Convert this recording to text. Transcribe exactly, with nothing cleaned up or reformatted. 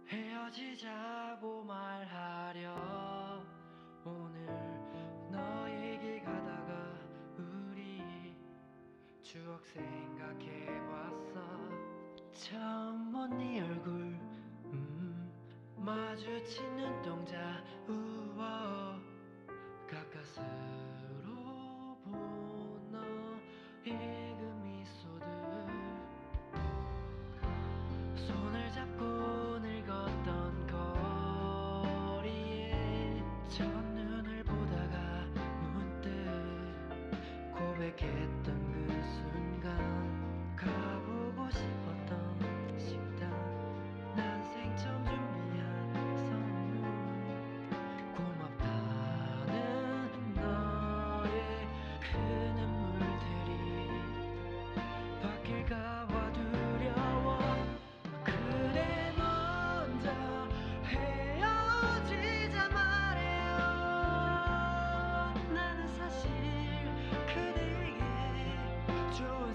헤어지자고 말하려 오늘 너에게 가다가 우리 추억 생각해봤어. 처음 본 네 얼굴 음, 마주친 눈동자 우와 가까스로 본 너의 그 미소들 손을 잡고 늙었던 거리에 첫눈을 보다가 문득 고백했던 그 순간 가보고 싶었던 식당 난생 처음 준비한 선물 고맙다는 너의 그 눈물들이 바뀔까봐 두려워. 그대 먼저 헤어지자 말해요. 나는 사실 그대에게 좋은